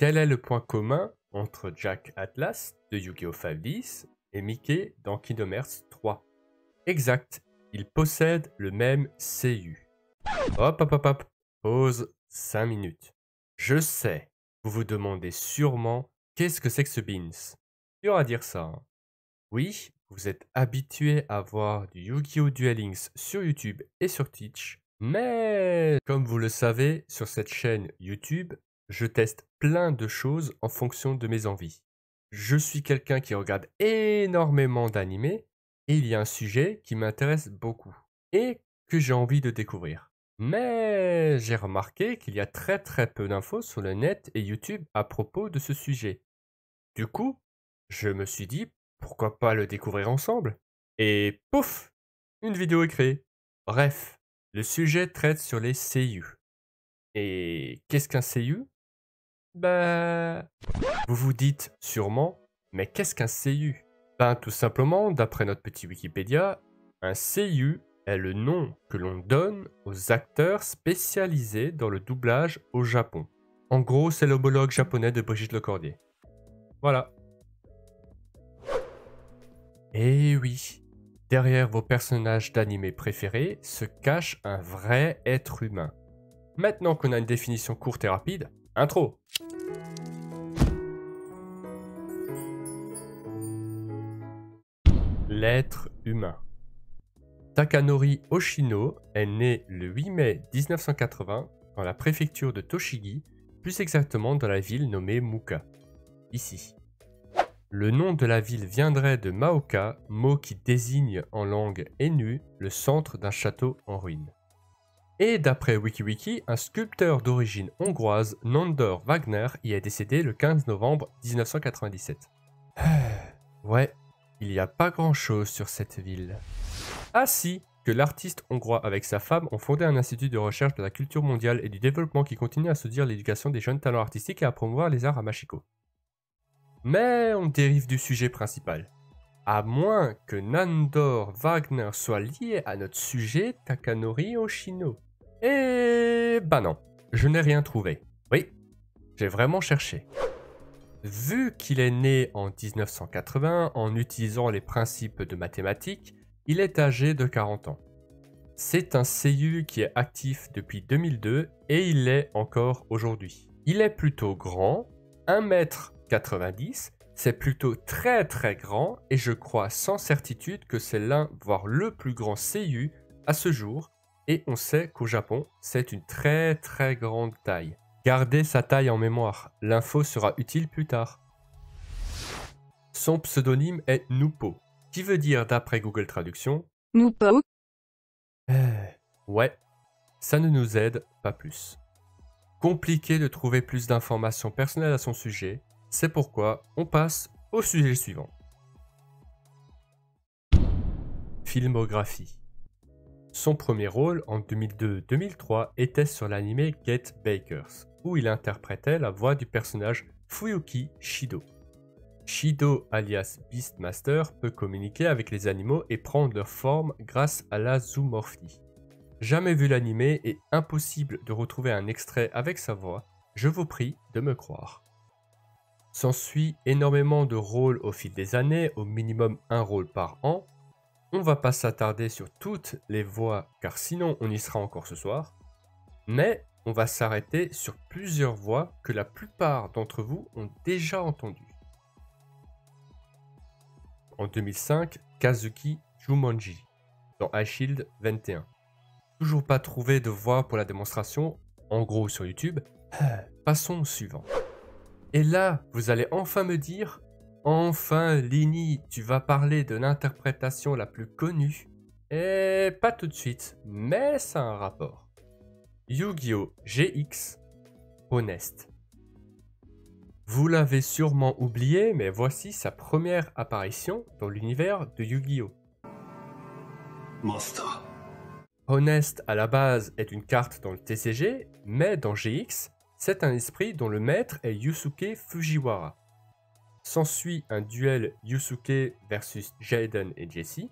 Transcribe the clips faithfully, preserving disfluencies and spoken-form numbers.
Quel est le point commun entre Jack Atlas de Yu-Gi-Oh! cinq dix et Mickey dans Kingdom Hearts trois? Exact, ils possèdent le même C U. Hop hop hop hop, pause cinq minutes. Je sais, vous vous demandez sûrement qu'est-ce que c'est que ce Beans. Dur à dire ça. Hein. Oui, vous êtes habitué à voir du Yu-Gi-Oh! Duel Links sur YouTube et sur Twitch, mais comme vous le savez, sur cette chaîne YouTube, je teste plein de choses en fonction de mes envies. Je suis quelqu'un qui regarde énormément d'animés et il y a un sujet qui m'intéresse beaucoup et que j'ai envie de découvrir. Mais j'ai remarqué qu'il y a très très peu d'infos sur le net et YouTube à propos de ce sujet. Du coup, je me suis dit, pourquoi pas le découvrir ensemble? Et pouf! Une vidéo est créée. Bref, le sujet traite sur les C U. Et qu'est-ce qu'un C U? Bah... Vous vous dites sûrement, mais qu'est-ce qu'un C U? Ben tout simplement, d'après notre petit Wikipédia, un C U est le nom que l'on donne aux acteurs spécialisés dans le doublage au Japon. En gros, c'est l'homologue japonais de Brigitte Lecordier. Voilà. Et oui, derrière vos personnages d'animé préférés se cache un vrai être humain. Maintenant qu'on a une définition courte et rapide, intro. L'être humain. Takanori Oshino est né le huit mai mille neuf cent quatre-vingts dans la préfecture de Tochigi, plus exactement dans la ville nommée Muka, ici. Le nom de la ville viendrait de Maoka, mot qui désigne en langue Ainu le centre d'un château en ruine. Et d'après WikiWiki, un sculpteur d'origine hongroise, Nandor Wagner, y est décédé le quinze novembre mille neuf cent quatre-vingt-dix-sept. Ouais, il n'y a pas grand chose sur cette ville. Ah si, que l'artiste hongrois avec sa femme ont fondé un institut de recherche de la culture mondiale et du développement qui continue à soutenir l'éducation des jeunes talents artistiques et à promouvoir les arts à Machiko. Mais on dérive du sujet principal. À moins que Nandor Wagner soit lié à notre sujet Takanori Oshino. Et bah non, je n'ai rien trouvé. Oui, j'ai vraiment cherché. Vu qu'il est né en mille neuf cent quatre-vingts en utilisant les principes de mathématiques, il est âgé de quarante ans. C'est un C U qui est actif depuis deux mille deux et il l'est encore aujourd'hui. Il est plutôt grand, un mètre quatre-vingt-dix, c'est plutôt très très grand et je crois sans certitude que c'est l'un, voire le plus grand C U à ce jour et on sait qu'au Japon, c'est une très très grande taille. Gardez sa taille en mémoire, l'info sera utile plus tard. Son pseudonyme est Nupo, qui veut dire d'après Google Traduction Nupo. Euh, ouais, ça ne nous aide pas plus. Compliqué de trouver plus d'informations personnelles à son sujet, c'est pourquoi on passe au sujet suivant. Filmographie. Son premier rôle en deux mille deux deux mille trois était sur l'anime Get Bakers, où il interprétait la voix du personnage Fuyuki Shido. Shido alias Beastmaster peut communiquer avec les animaux et prendre leur forme grâce à la zoomorphie. Jamais vu l'anime et impossible de retrouver un extrait avec sa voix, je vous prie de me croire. S'ensuit énormément de rôles au fil des années, au minimum un rôle par an. On va pas s'attarder sur toutes les voix car sinon on y sera encore ce soir. Mais on va s'arrêter sur plusieurs voix que la plupart d'entre vous ont déjà entendues. En deux mille cinq, Kazuki Jumonji dans iShield vingt et un. Toujours pas trouvé de voix pour la démonstration, en gros sur YouTube. Passons au suivant. Et là, vous allez enfin me dire, enfin Lini, tu vas parler de l'interprétation la plus connue. Et pas tout de suite, mais ça a un rapport. Yu-Gi-Oh! G X, Honest. Vous l'avez sûrement oublié, mais voici sa première apparition dans l'univers de Yu-Gi-Oh! Master. Honest à la base est une carte dans le T C G, mais dans G X, c'est un esprit dont le maître est Yusuke Fujiwara. S'ensuit un duel Yusuke versus Jaden et Jessie.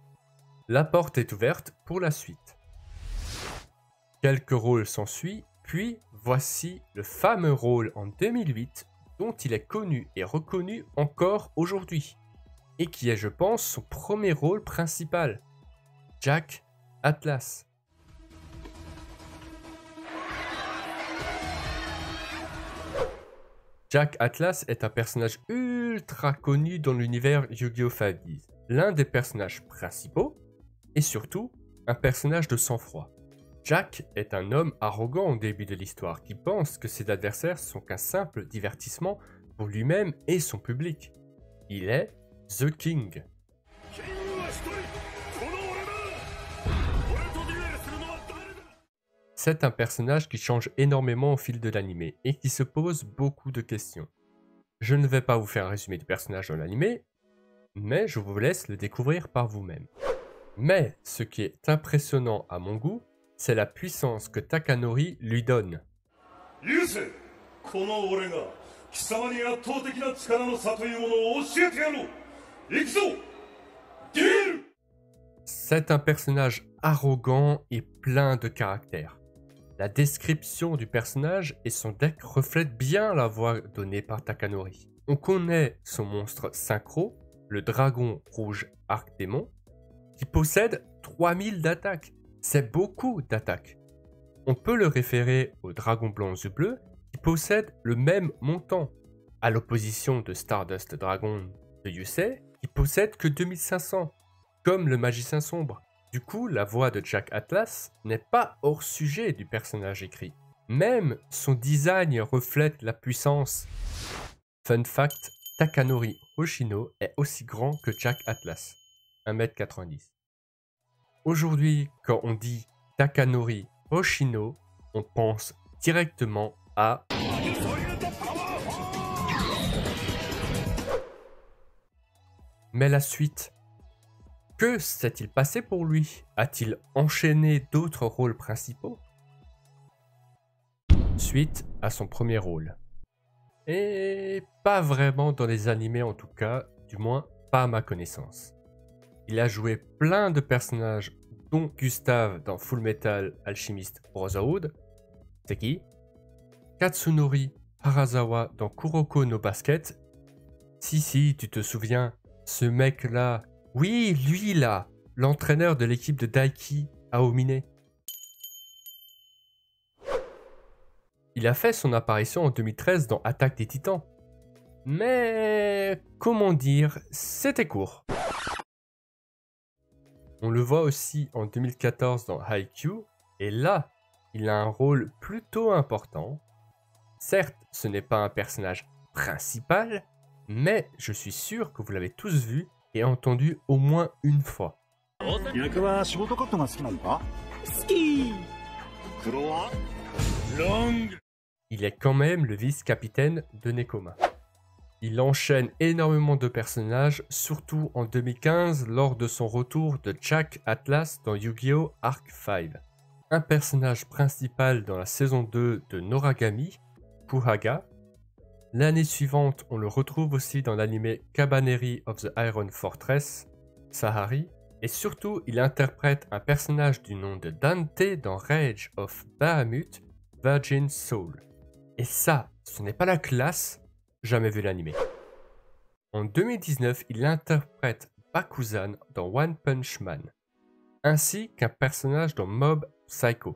La porte est ouverte pour la suite. Quelques rôles s'ensuivent, Puis voici le fameux rôle en deux mille huit dont il est connu et reconnu encore aujourd'hui, et qui est, je pense, son premier rôle principal, Jack Atlas. Jack Atlas est un personnage ultra connu dans l'univers Yu-Gi-Oh! cinq D, l'un des personnages principaux, et surtout, un personnage de sang-froid. Jack est un homme arrogant au début de l'histoire qui pense que ses adversaires sont qu'un simple divertissement pour lui-même et son public. Il est The King. C'est un personnage qui change énormément au fil de l'anime et qui se pose beaucoup de questions. Je ne vais pas vous faire un résumé du personnage dans l'anime, mais je vous laisse le découvrir par vous-même. Mais ce qui est impressionnant à mon goût, c'est la puissance que Takanori lui donne. C'est un personnage arrogant et plein de caractère. La description du personnage et son deck reflètent bien la voix donnée par Takanori. On connaît son monstre synchro, le dragon rouge Arc-Démon, qui possède trois mille d'attaque. C'est beaucoup d'attaques. On peut le référer au dragon blanc yeux bleus qui possède le même montant, à l'opposition de Stardust Dragon de Yusei qui possède que deux mille cinq cents, comme le magicien sombre. Du coup, la voix de Jack Atlas n'est pas hors sujet du personnage écrit. Même son design reflète la puissance. Fun fact, Takanori Hoshino est aussi grand que Jack Atlas, un mètre quatre-vingt-dix. Aujourd'hui, quand on dit Takanori Hoshino, on pense directement à... Mais la suite, que s'est-il passé pour lui? A-t-il enchaîné d'autres rôles principaux? Suite à son premier rôle. Et pas vraiment dans les animés en tout cas, du moins pas à ma connaissance. Il a joué plein de personnages, dont Gustave dans Full Metal Alchemist Brotherhood. C'est qui? Katsunori Harazawa dans Kuroko no Basket. Si, si, tu te souviens, ce mec-là. Oui, lui là, l'entraîneur de l'équipe de Daiki à Omine. Il a fait son apparition en deux mille treize dans Attaque des Titans. Mais, comment dire, c'était court. On le voit aussi en deux mille quatorze dans Haikyuu, et là, il a un rôle plutôt important. Certes, ce n'est pas un personnage principal, mais je suis sûr que vous l'avez tous vu et entendu au moins une fois. Il est quand même le vice-capitaine de Nekoma. Il enchaîne énormément de personnages, surtout en deux mille quinze lors de son retour de Jack Atlas dans Yu-Gi-Oh! Arc cinq. Un personnage principal dans la saison deux de Noragami, Kuhaga. L'année suivante, on le retrouve aussi dans l'anime Cabaneri of the Iron Fortress, Sahari. Et surtout, il interprète un personnage du nom de Dante dans Rage of Bahamut, Virgin Soul. Et ça, ce n'est pas la classe. Jamais vu l'anime. En deux mille dix-neuf, il interprète Bakuzan dans One Punch Man, ainsi qu'un personnage dans Mob Psycho.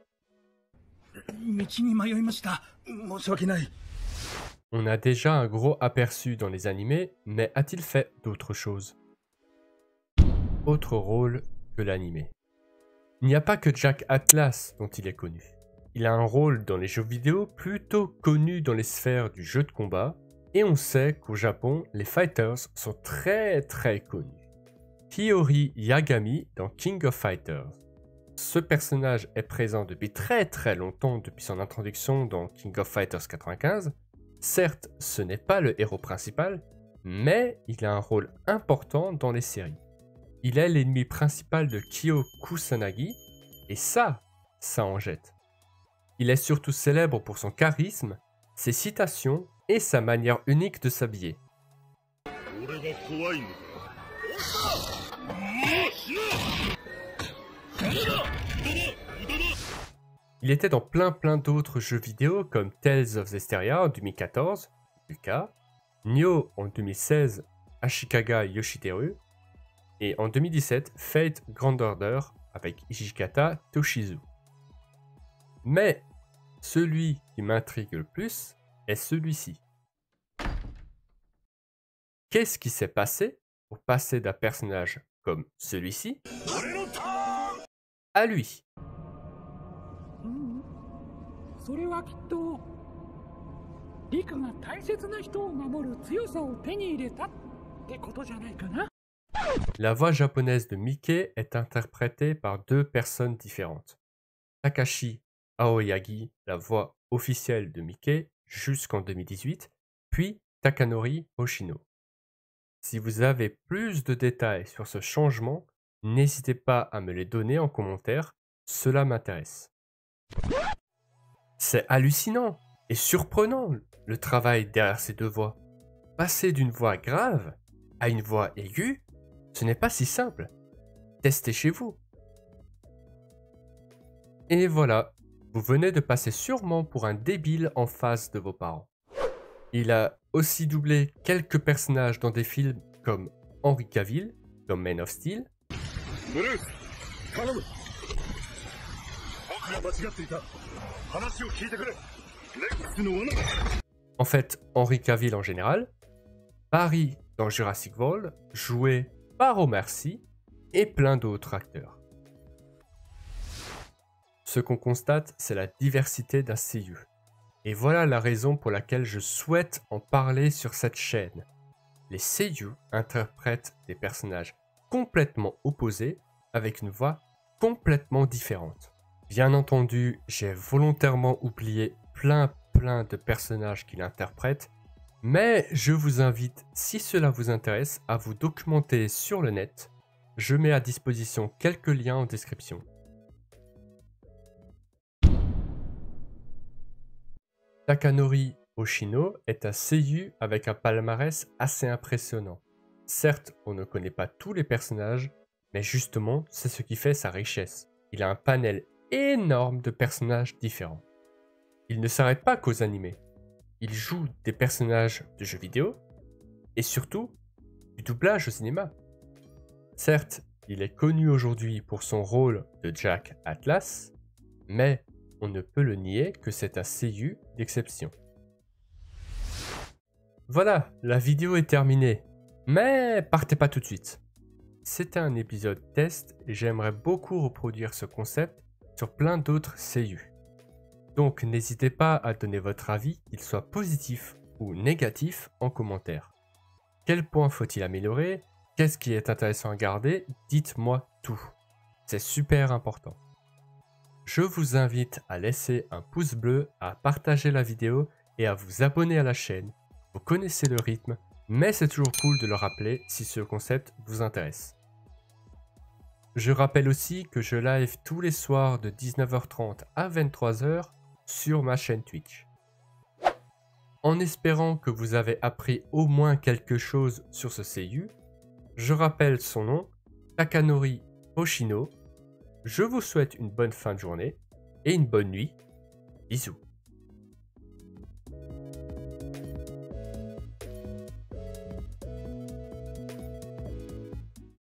On a déjà un gros aperçu dans les animés, mais a-t-il fait d'autres choses? Autre rôle que l'anime. Il n'y a pas que Jack Atlas dont il est connu. Il a un rôle dans les jeux vidéo plutôt connu dans les sphères du jeu de combat, et on sait qu'au Japon, les fighters sont très très connus. Hiyori Yagami dans King of Fighters. Ce personnage est présent depuis très très longtemps depuis son introduction dans King of Fighters quatre-vingt-quinze. Certes, ce n'est pas le héros principal, mais il a un rôle important dans les séries. Il est l'ennemi principal de Kyo Kusanagi, et ça, ça en jette. Il est surtout célèbre pour son charisme, ses citations et sa manière unique de s'habiller. Il était dans plein plein d'autres jeux vidéo comme Tales of Zestiria en deux mille quatorze, Yuka, Nioh en deux mille seize, Ashikaga Yoshiteru, et en deux mille dix-sept, Fate Grand Order avec Hijikata Toshizu. Mais celui qui m'intrigue le plus est celui-ci. Qu'est-ce qui s'est passé pour passer d'un personnage comme celui-ci à lui? La voix japonaise de Mickey est interprétée par deux personnes différentes. Takashi Aoyagi, la voix officielle de Mickey jusqu'en deux mille dix-huit, puis Takanori Hoshino. Si vous avez plus de détails sur ce changement, n'hésitez pas à me les donner en commentaire, cela m'intéresse. C'est hallucinant et surprenant le travail derrière ces deux voix. Passer d'une voix grave à une voix aiguë, ce n'est pas si simple. Testez chez vous. Et voilà, vous venez de passer sûrement pour un débile en face de vos parents. Il a aussi doublé quelques personnages dans des films comme Henry Cavill, comme Man of Steel. En fait, Henry Cavill en général. Barry dans Jurassic World, joué par Omar Sy, et plein d'autres acteurs. Ce qu'on constate, c'est la diversité d'un seiyuu. Et voilà la raison pour laquelle je souhaite en parler sur cette chaîne. Les seiyuu interprètent des personnages complètement opposés avec une voix complètement différente. Bien entendu, j'ai volontairement oublié plein plein de personnages qu'il interprète, mais je vous invite, si cela vous intéresse, à vous documenter sur le net. Je mets à disposition quelques liens en description. Takanori Hoshino est un seiyuu avec un palmarès assez impressionnant. Certes, on ne connaît pas tous les personnages, mais justement, c'est ce qui fait sa richesse. Il a un panel énorme de personnages différents. Il ne s'arrête pas qu'aux animés. Il joue des personnages de jeux vidéo, et surtout, du doublage au cinéma. Certes, il est connu aujourd'hui pour son rôle de Jack Atlas, mais on ne peut le nier que c'est un seiyuu d'exception. Voilà, la vidéo est terminée, mais partez pas tout de suite. C'était un épisode test et j'aimerais beaucoup reproduire ce concept sur plein d'autres seiyuu. Donc n'hésitez pas à donner votre avis, qu'il soit positif ou négatif, en commentaire. Quel point faut-il améliorer? Qu'est-ce qui est intéressant à garder? Dites-moi tout. C'est super important. Je vous invite à laisser un pouce bleu, à partager la vidéo et à vous abonner à la chaîne. Vous connaissez le rythme, mais c'est toujours cool de le rappeler si ce concept vous intéresse. Je rappelle aussi que je live tous les soirs de dix-neuf heures trente à vingt-trois heures sur ma chaîne Twitch. En espérant que vous avez appris au moins quelque chose sur ce seiyuu, je rappelle son nom, Takanori Hoshino. Je vous souhaite une bonne fin de journée et une bonne nuit. Bisous.